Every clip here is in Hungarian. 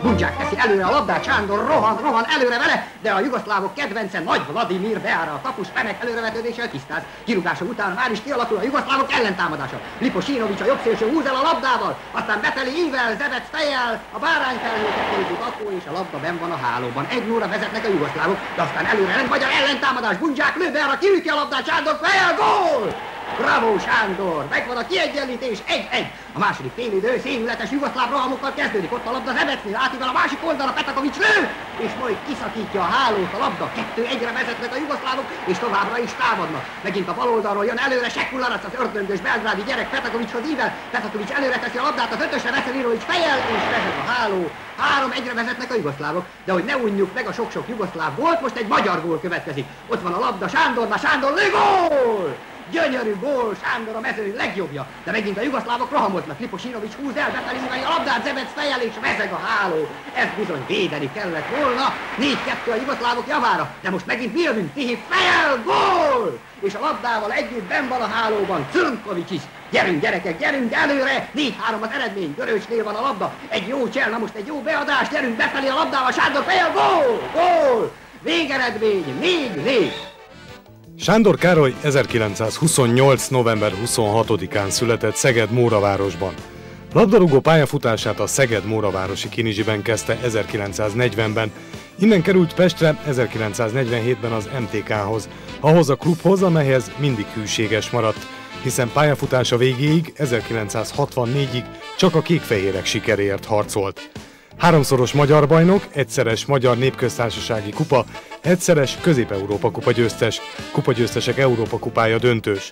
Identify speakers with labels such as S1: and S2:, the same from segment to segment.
S1: Bundzsák teszi előre a labdát, Sándor rohan előre vele, de a jugoszlávok kedvence Nagy Vladimir beáll a kapus, remek előrevetődéssel tisztáz. Kirúgása után már is kialakul a jugoszlávok ellentámadása. Liposinovics a jobb szélső húz el a labdával, aztán befeli ível, Zebec fejjel, a bárányfelhőket nézik akkor, és a labda benn van a hálóban. 1-0-ra vezetnek a jugoszlávok, de aztán előre lent magyar ellentámadás, Bundzsák lő be arra, kiüti a labdát, Sándor fejjel, gól! Bravo Sándor! Megvan a kiegyenlítés, 1-1. A második félidő szénületes jugoszláv rohamokkal kezdődik. Ott a labda Zebecnél, átível a másik oldalra, Petakovics lő, és majd kiszakítja a hálót a labda. 2-1-re vezetnek a jugoszlávok, és továbbra is támadnak. Megint a bal oldalról jön előre Sekularac, az ördöngös belgrádi gyerek Petakovicshoz ível. Petakovics előre teszi a labdát az ötösre, Veselirovics fejjel, és vezet a háló. 3-1-re vezetnek a jugoszlávok, de hogy ne unjuk meg a sok-sok jugoszláv gólt, most egy magyar gól következik. Ott van a labda Sándornál, Sándor lő, gól! Gyönyörű gól, Sándor a mezőny legjobbja, de megint a jugoszlávok rohamoznak. Liposinovics húz el, befelé a labdát, Zebec fejjel és vezeg a háló. Ez bizony védeni kellett volna. 4-2 a jugoszlávok javára, de most megint mi jövünk, Tihi fejjel, gól! És a labdával együtt benn van a hálóban Crnkovics is. Gyerünk gyerekek, gyerünk előre! 4-3 az eredmény, Göröcsnél van a labda. Egy jó csel, na most egy jó beadás, gyerünk befelé a labdával, Sándor fejjel, gól! Gól! Végeredmény, 4-4.
S2: Sándor Károly 1928. november 26-án született Szeged-Móravárosban. Labdarúgó pályafutását a Szeged-Móravárosi Kinizsiben kezdte 1940-ben, innen került Pestre 1947-ben az MTK-hoz, ahhoz a klubhoz, amelyhez mindig hűséges maradt, hiszen pályafutása végéig 1964-ig csak a kékfehérek sikeréért harcolt. Háromszoros magyar bajnok, egyszeres Magyar Népköztársasági Kupa, egyszeres Közép-Európa Kupa győztes, kupagyőztesek Európa Kupája döntős.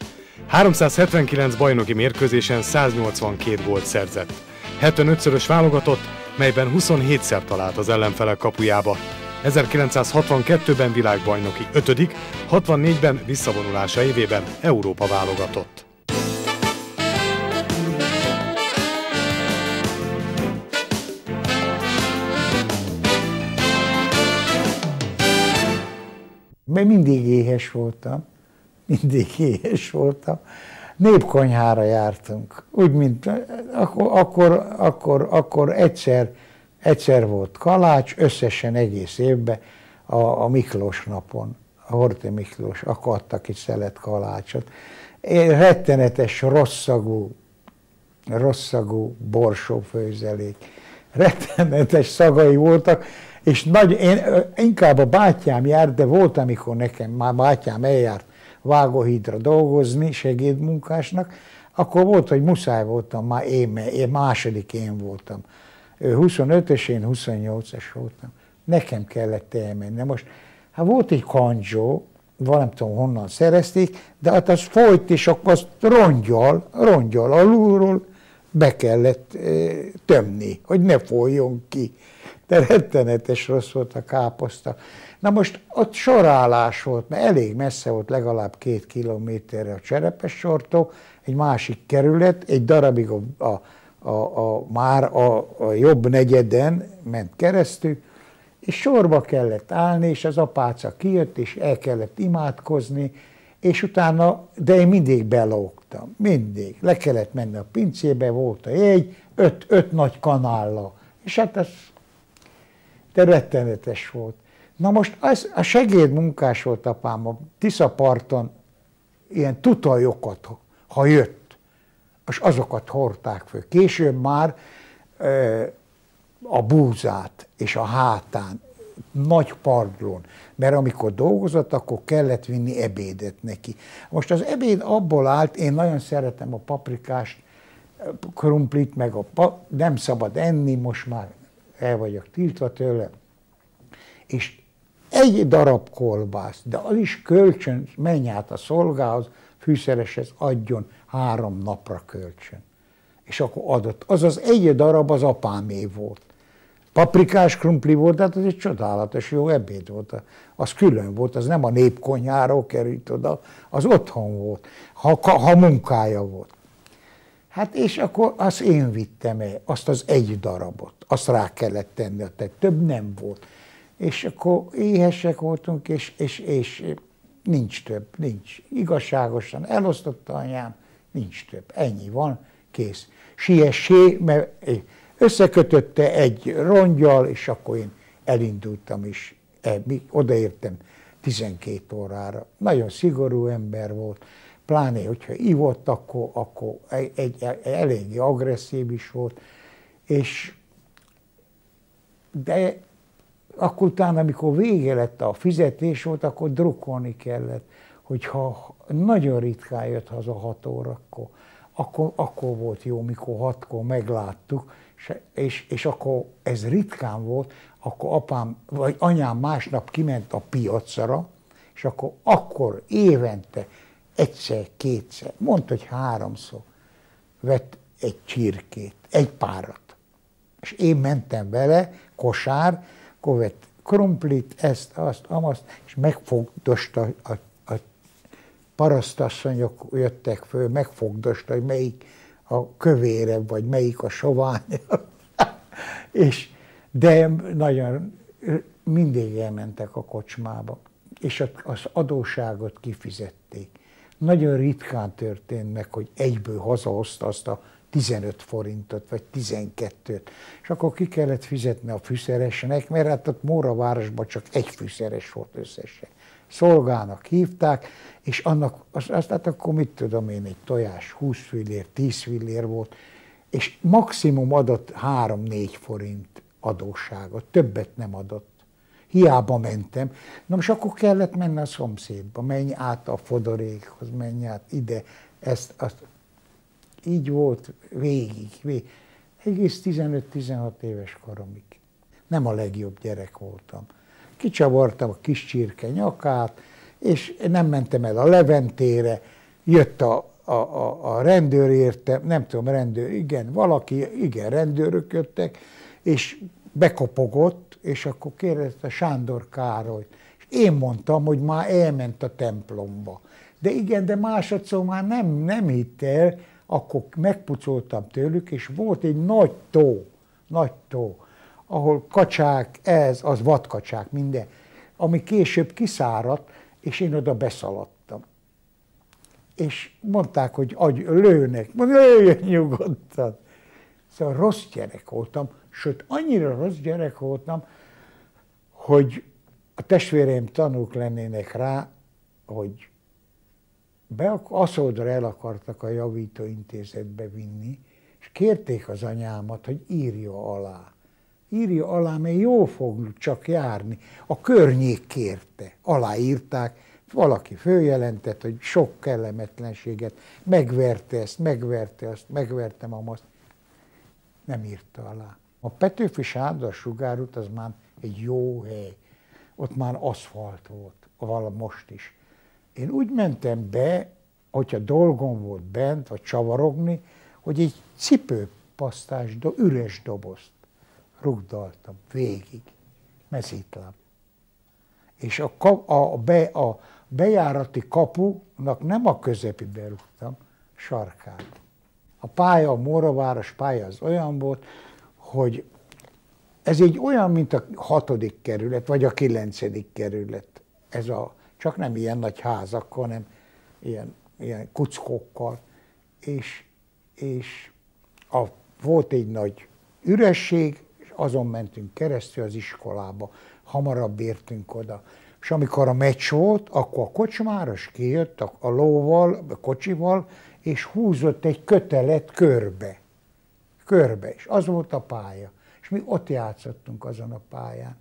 S2: 379 bajnoki mérkőzésen 182 gólt szerzett. 75-szörös válogatott, melyben 27-szer talált az ellenfelek kapujába. 1962-ben világbajnoki 5., 64-ben visszavonulása évében Európa válogatott.
S3: Mert mindig éhes voltam, népkonyhára jártunk, úgy, mint akkor egyszer volt kalács, összesen egész évben a Miklós napon, a Horthy Miklós, akkor adtak egy szelet kalácsot. Rettenetes, rosszagú borsófőzelék, rettenetes szagai voltak, és én inkább a bátyám járt, de volt, amikor nekem már bátyám eljárt Vágóhídra dolgozni, segédmunkásnak, akkor volt, hogy muszáj voltam, már én második én voltam. Ő 25-ös, én 28-es voltam. Nekem kellett elmenni. Most, hát volt egy kandzsó, nem tudom honnan szerezték, de hát az folyt, és akkor azt rongyal alulról be kellett tömni, hogy ne folyjon ki. De rettenetes rossz volt a káposzta. Na most ott sorállás volt, mert elég messze volt, legalább 2 kilométerre a Cserepessortól, egy másik kerület, egy darabig már a jobb negyeden ment keresztül, és sorba kellett állni, és az apáca kijött, és el kellett imádkozni, és utána, de én mindig belógtam, mindig. Le kellett menni a pincébe, volt a jegy, 5 nagy kanállal, és hát ez de rettenetes volt. Na most a segédmunkás volt apám, a Tiszaparton ilyen tutajokat, ha jött, és azokat hordták föl. Később már a búzát és a hátán, nagy padlón, mert amikor dolgozott, akkor kellett vinni ebédet neki. Most az ebéd abból állt, én nagyon szeretem a paprikást, krumplit, meg nem szabad enni, most már el vagyok tiltva tőle, és egy darab kolbász, de az is kölcsön, menj át a szolgához, fűszereshez adjon 3 napra kölcsön. És akkor adott. Azaz egy darab az apámé volt. Paprikás krumpli volt, tehát az egy csodálatos jó ebéd volt. Az külön volt, az nem a népkonyháról került oda, az otthon volt, ha munkája volt. Hát és akkor azt én vittem el, azt az egy darabot, azt rá kellett tenni, tehát több nem volt. És akkor éhesek voltunk, és nincs több, nincs. Igazságosan elosztotta anyám, nincs több, ennyi van, kész. Siessé, mert összekötötte egy rongyal, és akkor én elindultam is. Odaértem 12 órára. Nagyon szigorú ember volt, pláne, hogyha ivott, akkor eléggé agresszív is volt, de akkor utána, amikor vége lett a fizetés volt, akkor drukkolni kellett, hogyha nagyon ritkán jött haza 6 órakor, akkor volt jó, mikor 6-kor megláttuk, és akkor ez ritkán volt, akkor apám vagy anyám másnap kiment a piacra, és akkor évente egyszer, kétszer, mondta, hogy 3-szor vett egy csirkét, egy párat. És én mentem vele, kosár, akkor vett krumplit, ezt, azt, amazt, és megfogdosta, a parasztasszonyok jöttek föl, megfogdosta, hogy melyik a kövére, vagy melyik a soványa. De nagyon mindig elmentek a kocsmába, és az adósságot kifizették. Nagyon ritkán történt meg, hogy egyből hazahozta azt a 15 forintot, vagy 12-t, és akkor ki kellett fizetni a fűszeresnek, mert hát ott Móravárosban csak egy fűszeres volt összesen. Szolgának hívták, és annak, hát akkor mit tudom én, egy tojás 20 fillér, 10 fillér volt, és maximum adott 3-4 forint adósságot, többet nem adott. Hiába mentem. Na most akkor kellett menni a szomszédba, menj át a Fodorékhoz, menj át ide, ezt, azt. Így volt végig. Egész 15-16 éves koromig. Nem a legjobb gyerek voltam. Kicsavartam a kis csirke nyakát, és nem mentem el a Leventére, jött a rendőr érte, nem tudom, rendőrök jöttek, és bekopogott, és akkor kérdezte Sándor Károlyt. És én mondtam, hogy már elment a templomba. De másodszor már nem hitt el, akkor megpucoltam tőlük, és volt egy nagy tó, ahol kacsák, az vadkacsák, minden, ami később kiszáradt, és én oda beszaladtam. És mondták, hogy lőnek, lőjön nyugodtan. Szóval rossz gyerek voltam, sőt, annyira rossz gyerek voltam, hogy a testvéreim tanúk lennének rá, hogy Aszódra el akartak a javítóintézetbe vinni, és kérték az anyámat, hogy írja alá. Írja alá, mert jól fog csak járni. A környék kérte, aláírták, valaki följelentett, hogy sok kellemetlenséget, megverte ezt, megverte azt, megvertem azt. Nem írta alá. A Petőfi Sándor sugárút az már egy jó hely. Ott már aszfalt volt, most is. Én úgy mentem be, hogyha dolgom volt bent, vagy csavarogni, hogy egy cipőpasztás, üres dobozt rugdaltam végig, mezítláb. És a bejárati kapunak nem a közepébe rúgtam, sarkába. A pálya, a Móraváros pálya az olyan volt, hogy ez így olyan, mint a 6. kerület, vagy a 9. kerület. Csak nem ilyen nagy házak, hanem ilyen kuckókkal. És volt egy nagy üresség, és azon mentünk keresztül az iskolába. Hamarabb értünk oda. És amikor a meccs volt, akkor a kocsmáros kijött a lóval, a kocsival, és húzott egy kötelet körbe. És az volt a pálya. És mi ott játszottunk azon a pályán.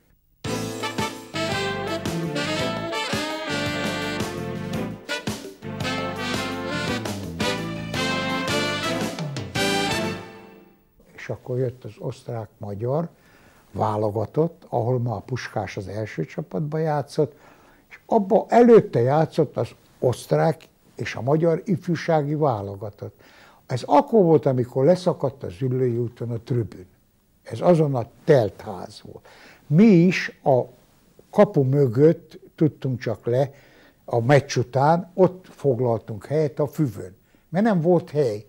S3: És akkor jött az osztrák-magyar válogatott, ahol ma a Puskás az első csapatban játszott, és abban előtte játszott az osztrák és a magyar ifjúsági válogatott. Ez akkor volt, amikor leszakadt az Üllői úton a tribün. Ez azon a teltház volt. Mi is a kapu mögött tudtunk csak le a meccs után, ott foglaltunk helyet a füvön, mert nem volt hely.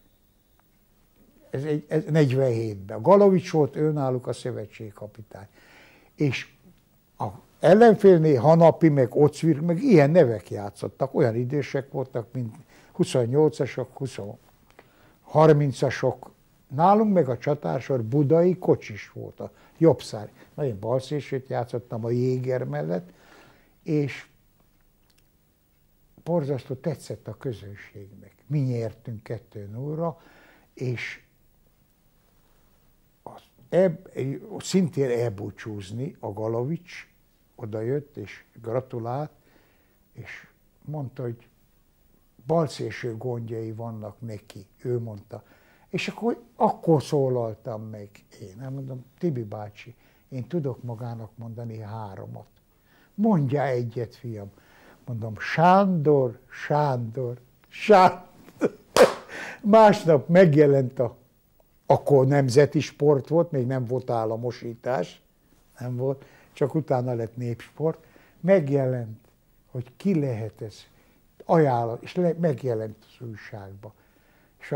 S3: Ez 47-ben. Galovics volt őnáluk a szövetségkapitány. És a ellenfélnél Hanapi, meg Ocvir, meg ilyen nevek játszottak, olyan idősek voltak, mint 28-asok, 30-asok, nálunk meg a csatársor budai kocsis volt, a jobbszár. Na, én balszélsőt játszottam a Jéger mellett, és borzasztó tetszett a közönségnek. Mi nyertünk 2-0-ra, és szintén elbúcsúzni a Galovics odajött, és gratulált, és mondta, hogy balszélső gondjai vannak neki, ő mondta. És akkor szólaltam meg én. Nem mondom, Tibi bácsi, én tudok magának mondani 3-at. Mondja egyet, fiam. Mondom, Sándor, Sándor, Sándor. Másnap megjelent akkor nemzeti sport volt, még nem volt államosítás, nem volt, csak utána lett népsport. Megjelent, hogy ki lehet ez, ajánlat, és megjelent az újságba. És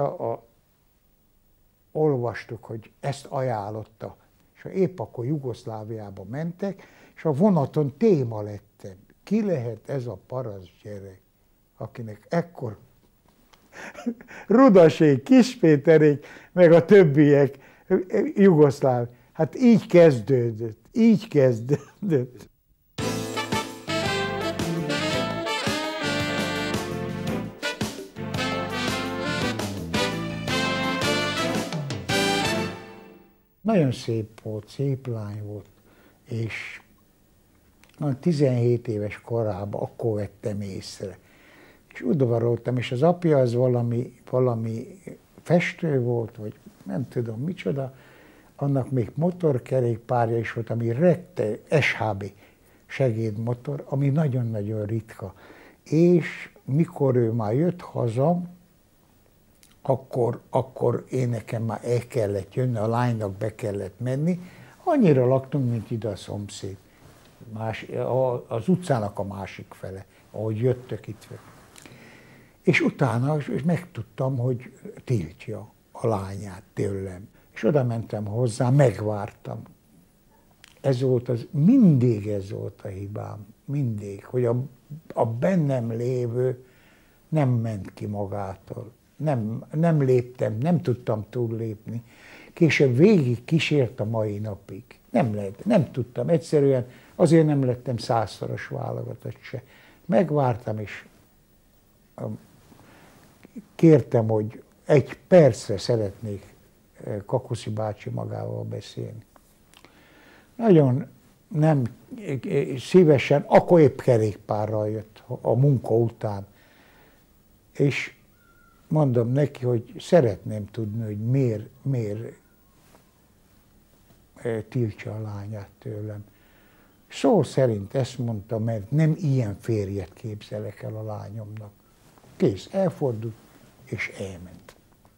S3: olvastuk, hogy ezt ajánlotta. És épp akkor Jugoszláviába mentek, és a vonaton téma lettem. Ki lehet ez a parasz gyerek, akinek ekkor Rudasék, Kispéterék, meg a többiek, jugoszláv. Hát így kezdődött, így kezdődött. Nagyon szép volt, szép lány volt, és 17 éves korában akkor vettem észre. És udvaroltam, és az apja az valami festő volt, vagy nem tudom micsoda, annak még motorkerékpárja is volt, ami rekte, SHB segédmotor, ami nagyon-nagyon ritka. És mikor ő már jött haza, akkor én nekem már el kellett jönni, a lánynak be kellett menni. Annyira laktunk, mint ide a szomszéd. Az utcának a másik fele, ahogy jöttök itt. És utána megtudtam, hogy tiltja a lányát tőlem. És oda mentem hozzá, megvártam. Mindig ez volt a hibám, mindig, hogy a bennem lévő nem ment ki magától. Nem léptem, nem tudtam túllépni. Később végig kísért a mai napig. Nem tudtam, egyszerűen azért nem lettem 100-szoros válogatott se. Megvártam, és kértem, hogy egy percre szeretnék Kakuszi bácsi magával beszélni. Nagyon nem szívesen, akkor épp kerékpárral jött a munka után. És mondom neki, hogy szeretném tudni, hogy miért tiltsa a lányát tőlem. Szó szerint ezt mondta, mert nem ilyen férjet képzelek el a lányomnak. Kész, elfordult, és elment.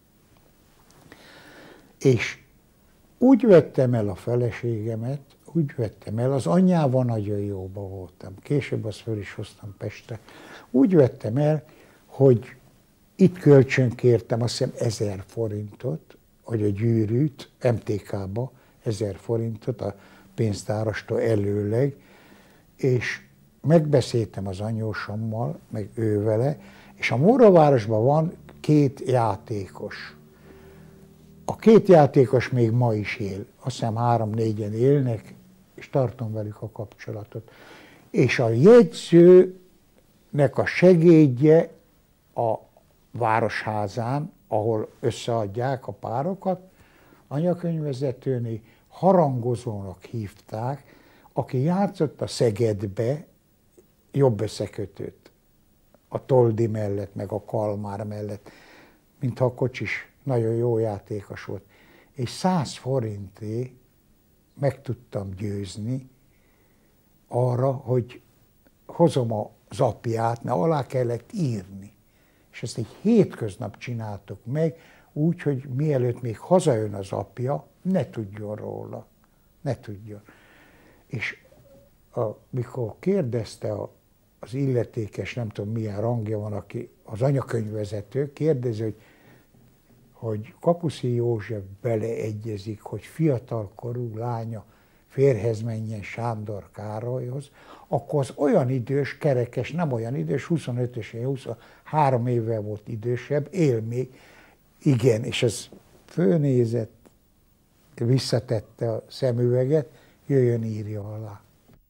S3: És úgy vettem el a feleségemet, az anyjával nagyon jóba voltam. Később azt föl is hoztam Pestre. Úgy vettem el, hogy itt kölcsönkértem azt hiszem 1000 forintot, hogy a gyűrűt, MTK-ba 1000 forintot a pénztárastól előleg, és megbeszéltem az anyósommal, meg ő vele, és a Móravárosban van 2 játékos. A 2 játékos még ma is él, azt hiszem 3-4-en élnek, és tartom velük a kapcsolatot. És a jegyzőnek a segédje a városházán, ahol összeadják a párokat, anyakönyvvezetőnél harangozónak hívták, aki játszott a Szegedbe jobb összekötőt, a Toldi mellett, meg a Kalmár mellett, mintha a kocsis nagyon jó játékos volt. És 100 forintért meg tudtam győzni arra, hogy hozom az apját, mert alá kellett írni. És ezt egy hétköznap csináltuk meg, úgy, hogy mielőtt még hazajön az apja, ne tudjon róla. Ne tudjon. És mikor kérdezte az illetékes, nem tudom milyen rangja van, aki az anyakönyvvezető, kérdezi, hogy Kakuszi József beleegyezik, hogy fiatalkorú lánya férjhez menjen Sándor Károlyhoz, akkor az olyan idős, kerekes, nem olyan idős, 25-ös, 23 évvel volt idősebb, él még, igen, és ez fölnézett, visszatette a szemüveget, jöjjön, írja alá.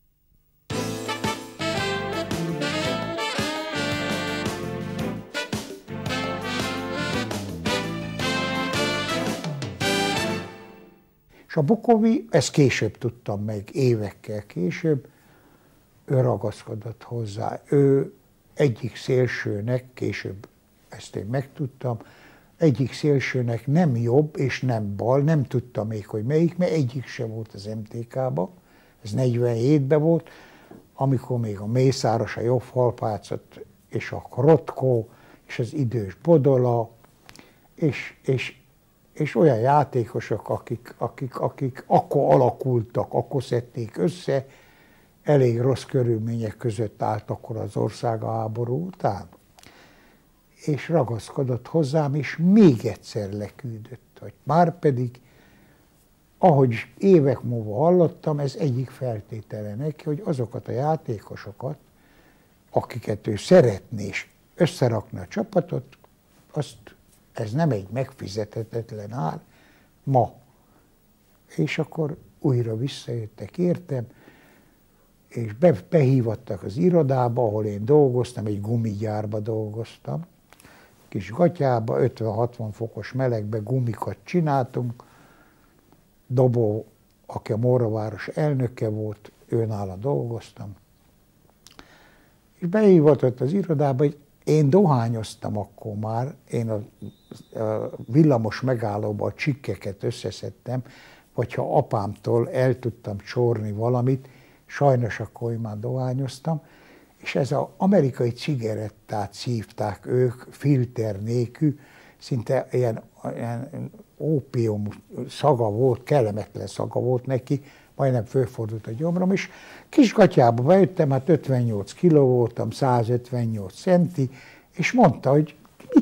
S3: És a Bokovi, ezt később tudtam meg, évekkel később, ő ragaszkodott hozzá. Ő egyik szélsőnek, később ezt én megtudtam, egyik szélsőnek nem jobb és nem bal, nem tudtam még, hogy melyik, mert egyik sem volt az MTK-ba, ez 47-ben volt, amikor még a Mészáros, a jobb falpácot, és a Krotko, és az idős Bodola, és olyan játékosok, akik akkor alakultak, akkor szedték össze, elég rossz körülmények között állt akkor az ország a háború után. És ragaszkodott hozzám, és még egyszer leküldött, hogy már pedig, ahogy évek múlva hallottam, ez egyik feltétele neki, hogy azokat a játékosokat, akiket ő szeretné és összerakni a csapatot, azt ez nem egy megfizethetetlen ár ma. És akkor újra visszajöttek, értem, és behívattak az irodába, ahol én dolgoztam, egy gumigyárba dolgoztam, kis gatyába, 50-60 fokos melegbe gumikat csináltunk. Dobó, aki a Móraváros elnöke volt, őnála dolgoztam. És behívatott az irodába, hogy én dohányoztam akkor már, én a villamos megállóba a csikkeket összeszedtem, vagy ha apámtól el tudtam csorni valamit, sajnos akkor én már dohányoztam, és ez az amerikai cigarettát szívták ők, filter nélkül, szinte ilyen ópium szaga volt, kellemetlen szaga volt neki, majdnem fölfordult a gyomrom, és kisgatyába bejöttem, hát 58 kiló voltam, 158 centi, és mondta, hogy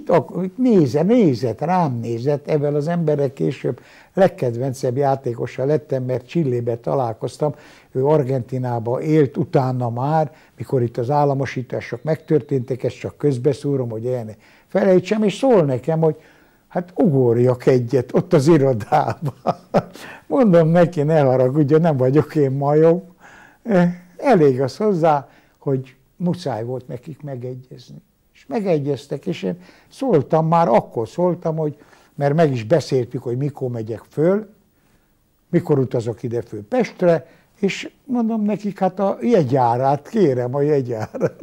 S3: nézett, rám nézett, ebben az emberek később legkedvencebb játékossal lettem, mert Csillébe találkoztam, ő Argentinában élt utána már, mikor itt az államosítások megtörténtek, ezt csak közbeszúrom, hogy ilyen felejtsem, és szól nekem, hogy hát ugorjak egyet ott az irodában. Mondom neki, ne haragudjon, nem vagyok én majom. Elég az hozzá, hogy muszáj volt nekik megegyezni. És megegyeztek, és én szóltam, már akkor szóltam, hogy, mert meg is beszéltük, hogy mikor megyek föl, mikor utazok ide föl Pestre, és mondom nekik, hát a jegyárát, kérem a jegyárat.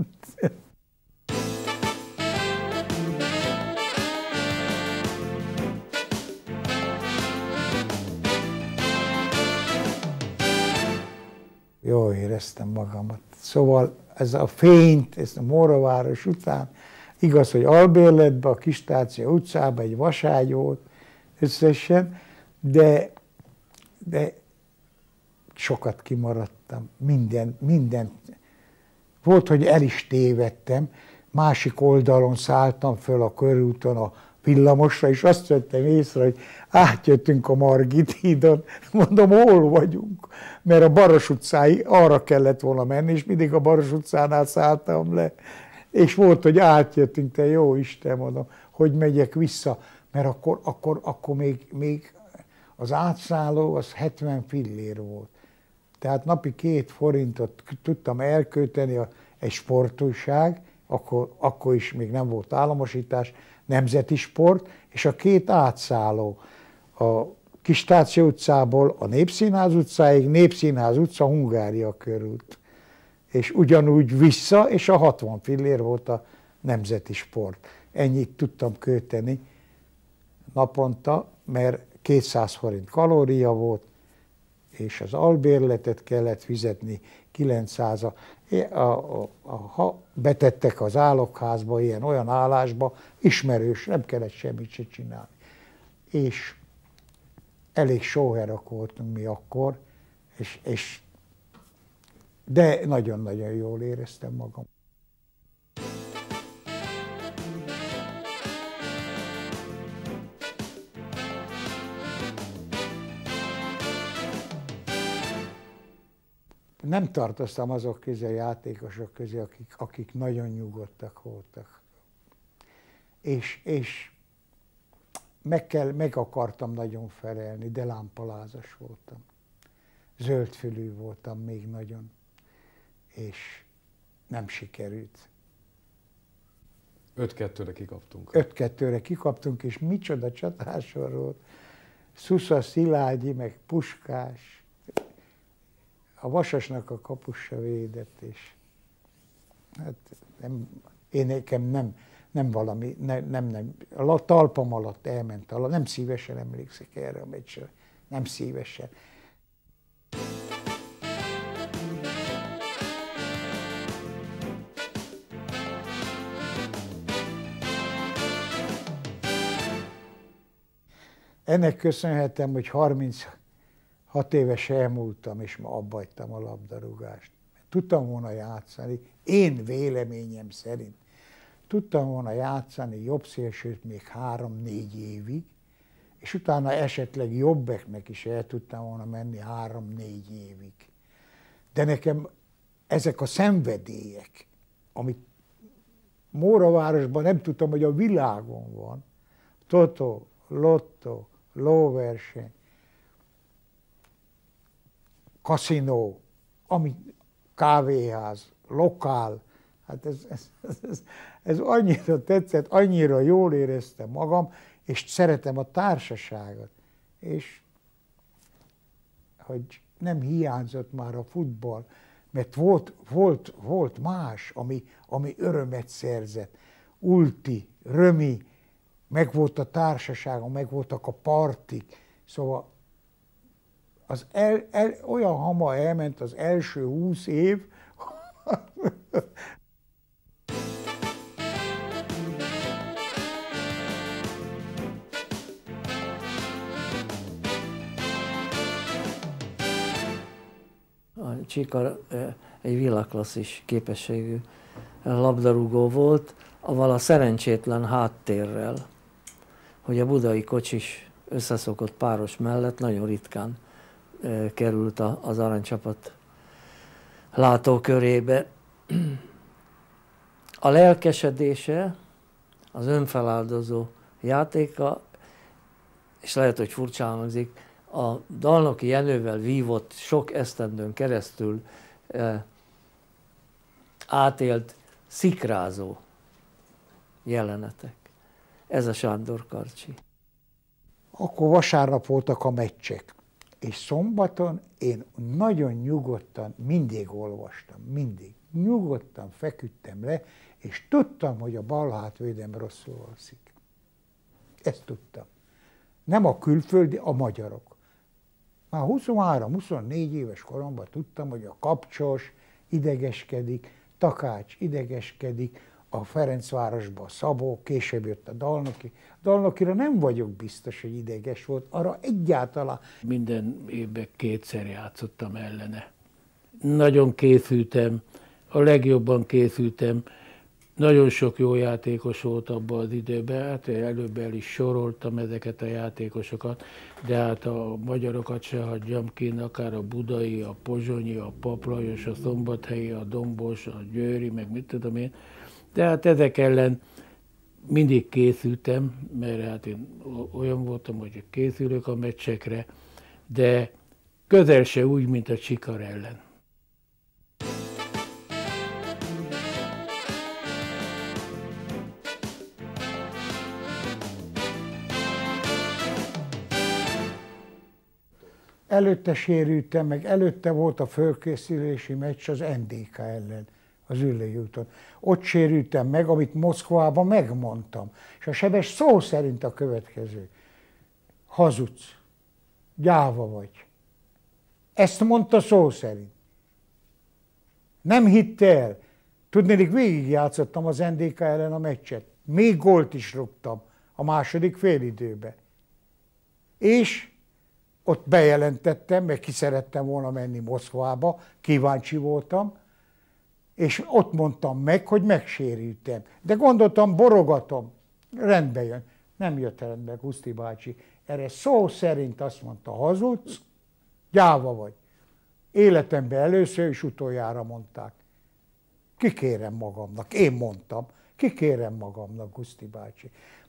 S3: Jól éreztem magamat. Szóval ez a fényt, ez a Móraváros után, igaz, hogy albérletben, a Kistácia utcában egy vaságy volt összesen, de sokat kimaradtam, minden. Volt, hogy el is tévedtem, másik oldalon szálltam föl a körúton a villamosra, és azt vettem észre, hogy átjöttünk a Margit hídon, mondom, hol vagyunk, mert a Baros utcáig arra kellett volna menni, és mindig a Baros utcánál szálltam le, és volt, hogy átjöttünk, te jó Isten, mondom, hogy megyek vissza, mert akkor még az átszálló az 70 fillér volt. Tehát napi 2 forintot tudtam elkölteni egy sportújság, akkor is még nem volt államosítás, nemzeti sport, és a 2 átszálló. A Kistácia utcából a Népszínház utcáig, Népszínház utca, Hungária körút. És ugyanúgy vissza, és a 60 fillér volt a nemzeti sport. Ennyit tudtam költeni naponta, mert 200 forint kalória volt, és az albérletet kellett fizetni 900. Ha betettek az álokházba, olyan állásba, ismerős, nem kellett semmit se csinálni. És elég sóherok voltunk mi akkor, de nagyon-nagyon jól éreztem magam. Nem tartoztam azok közé, a játékosok közé, akik nagyon nyugodtak voltak. És meg akartam nagyon felelni, de lámpalázas voltam. Zöldfülű voltam még nagyon, és nem sikerült.
S2: 5-2-re kikaptunk.
S3: 5-2-re kikaptunk, és micsoda csatásor volt. Szusza Szilágyi, meg Puskás. A Vasasnak a kapusa védett, és hát nekem nem valami, a talpam alatt elment, nem szívesen emlékszek erre a meccsre, nem szívesen. Ennek köszönhetem, hogy 36 éves elmúltam, és ma abbahagytam a labdarúgást. Tudtam volna játszani, én véleményem szerint, tudtam volna játszani jobb szélsőt még 3-4 évig, és utána esetleg jobbeknek is el tudtam volna menni 3-4 évig. De nekem ezek a szenvedélyek, amit Móravárosban nem tudtam, hogy a világon van, totó, lottó, lóverseny, kaszinó, kávéház, lokál, hát ez annyira tetszett, annyira jól éreztem magam, és szeretem a társaságot, és hogy nem hiányzott már a futball, mert volt más, ami örömet szerzett. Ulti, Römi, megvolt a társaságom, megvoltak a partik, szóval olyan hamar elment az első 20 év,
S4: A Csika egy világklasszis képességű labdarúgó volt, avval a szerencsétlen háttérrel, hogy a budai kocsis összeszokott páros mellett nagyon ritkán került az aranycsapat látókörébe. A lelkesedése, az önfeláldozó játéka, és lehet, hogy furcsán hangzik, a Dalnoki Jenővel vívott sok esztendőn keresztül átélt szikrázó jelenetek. Ez a Sándor Karcsi.
S3: Akkor vasárnap voltak a meccsek, és szombaton én nagyon nyugodtan mindig olvastam, mindig. Nyugodtan feküdtem le, és tudtam, hogy a bal hátvédem rosszul alszik. Ezt tudtam. Nem a külföldi, a magyarok. Már 23-24 éves koromban tudtam, hogy a Kapcsos idegeskedik, Takács idegeskedik, a Ferencvárosban Szabó, később jött a Dalnoki. Dalnokira nem vagyok biztos, hogy ideges volt, arra egyáltalán.
S5: Minden évben 2-szer játszottam ellene. Nagyon készültem, a legjobban készültem. Nagyon sok jó játékos volt abban az időben, hát előbb el is soroltam ezeket a játékosokat, de hát a magyarokat se hagyjam ki, akár a budai, a pozsonyi, a Paplajos, a szombathelyi, a dombos, a győri, meg mit tudom én. De hát ezek ellen mindig készültem, mert hát én olyan voltam, hogy készülök a meccsekre, de közel se úgy, mint a Csikar ellen.
S3: Előtte sérültem, meg előtte volt a fölkészülési meccs az NDK ellen, az Üllői úton. Ott sérültem meg, amit Moszkvában megmondtam. És a sebes szó szerint a következő. Hazudsz, gyáva vagy. Ezt mondta szó szerint. Nem hitte el. Tudnélik, végigjátszottam az NDK ellen a meccset. Még gólt is rúgtam a második félidőbe. És ott bejelentettem, meg ki szerettem volna menni Moszkvába, kíváncsi voltam, és ott mondtam meg, hogy megsérültem. De gondoltam, borogatom, rendbe jön. Nem jött rendbe, Guszti bácsi. Erre szó szerint azt mondta, hazudsz, gyáva vagy. Életemben először és utoljára mondták. Kikérem magamnak, én mondtam, kikérem magamnak, Guszti bácsi.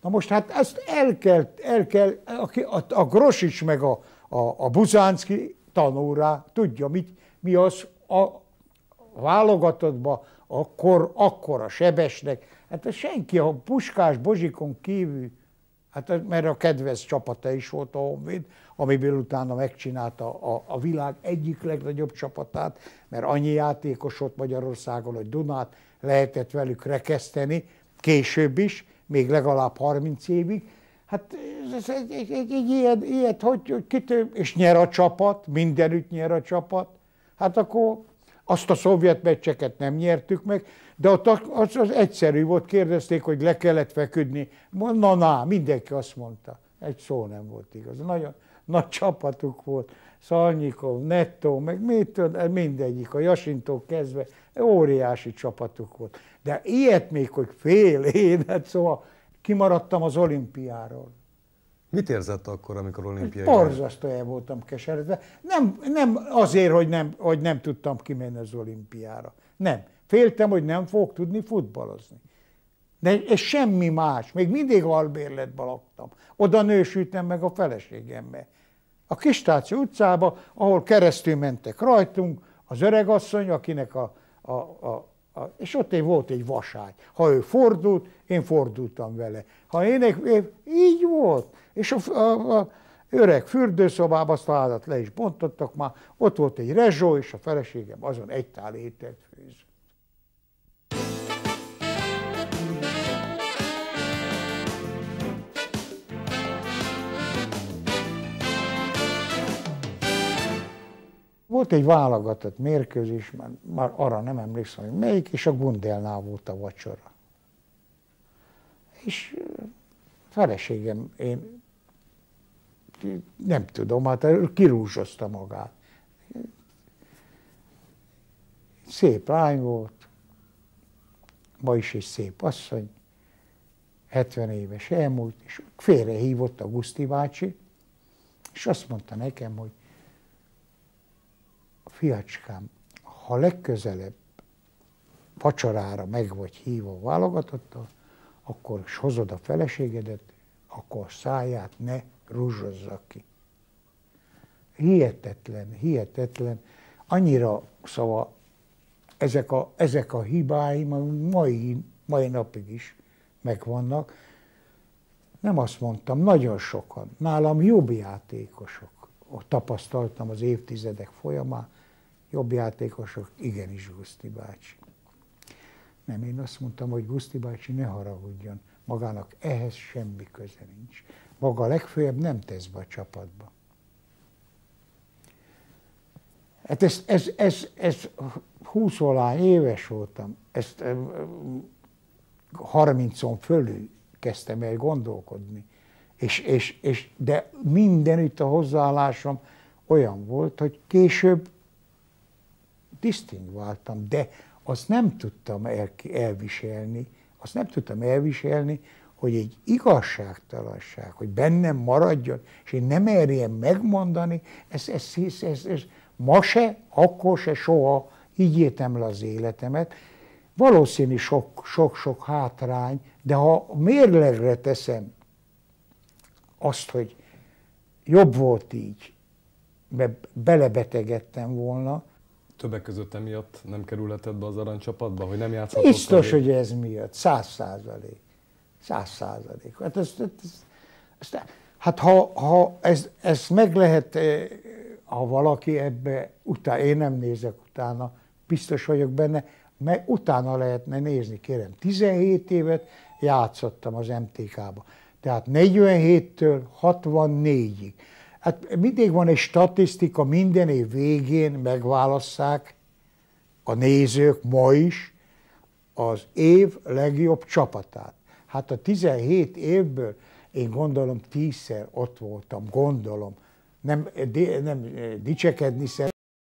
S3: Na most hát ezt el kell a Grosics meg a Buzánszky tanul rá, tudja, mi az a válogatottban akkor a Sebesnek. Hát senki, a Puskás Bozsikon kívül, hát mert a kedvenc csapata is volt a Honvéd, amiből utána megcsinálta a világ egyik legnagyobb csapatát, mert annyi játékos volt Magyarországon, hogy Dunát lehetett velük rekeszteni, később is, még legalább 30 évig. Hát egy ilyet hogy és nyer a csapat, mindenütt nyer a csapat. Hát akkor azt a szovjet meccseket nem nyertük meg, de ott az egyszerű volt, kérdezték, hogy le kellett feküdni. Na, mindenki azt mondta. Egy szó nem volt igaz. Nagyon nagy csapatuk volt. Szalnyikov, Nettó, meg mindegyik, a Jasintól kezdve, óriási csapatuk volt. De ilyet még, hogy fél évet, szóval kimaradtam az olimpiáról.
S2: Mit érzett akkor, amikor olimpiai?
S3: Borzasztó el voltam keseredve. Nem azért, hogy nem tudtam kimenni az olimpiára. Nem. Féltem, hogy nem fogok tudni futballozni. És semmi más. Még mindig albérletben laktam. Oda nősültem meg a feleségemmel. A Kistáci utcába, ahol keresztül mentek rajtunk, az öregasszony, akinek és ott volt egy vaságy. Ha ő fordult, én fordultam vele. Ha így volt. És a öreg fürdőszobában azt a házat le is bontottak már, ott volt egy rezsó, és a feleségem azon egy tál ételt főzött. Volt egy válogatott mérkőzés, már arra nem emlékszem, hogy melyik, és a Gundelnál volt a vacsora. És feleségem, én nem tudom, hát kirúzsozta magát. Szép lány volt, ma is egy szép asszony, 70 éves elmúlt, és félrehívott a Guszti bácsi, és azt mondta nekem, hogy fiacskám, ha legközelebb vacsorára meg vagy hívva válogatottal, akkor is hozod a feleségedet, akkor a száját ne rúzsozza ki. Hihetetlen. Annyira, szóval ezek a hibáim mai napig is megvannak. Nem azt mondtam, nagyon sokan, nálam jobb játékosok, tapasztaltam az évtizedek folyamán, jobb játékosok, igenis Guszti bácsi. Nem, én azt mondtam, hogy Guszti bácsi ne haragudjon, magának ehhez semmi köze nincs. Maga legfőjebb nem tesz be a csapatba. Hát ez 20-valány éves voltam, ezt 30-on fölül kezdtem el gondolkodni. De mindenütt a hozzáállásom olyan volt, hogy később disztingváltam, de azt nem tudtam elviselni, hogy egy igazságtalanság, hogy bennem maradjon, és én nem merjem megmondani, ez ma se, akkor se, soha így éltem le az életemet. Valószínű sok hátrány, de ha mérlegre teszem azt, hogy jobb volt így, mert belebetegedtem volna.
S2: Többek között emiatt nem kerülhetett be az aranycsapatba, hogy nem játszhatott?
S3: Biztos, hogy ez miatt, 100%. 100%. Hát ha ez meg lehet, ha valaki ebbe, én nem nézek utána, biztos vagyok benne, mert utána lehetne nézni, kérem. 17 évet játszottam az MTK-ba. Tehát 47-től 64-ig. Hát mindig van egy statisztika, minden év végén megválasszák a nézők ma is az év legjobb csapatát. Hát a 17 évből én gondolom 10-szer ott voltam, gondolom. Nem dicsekedni szeretném.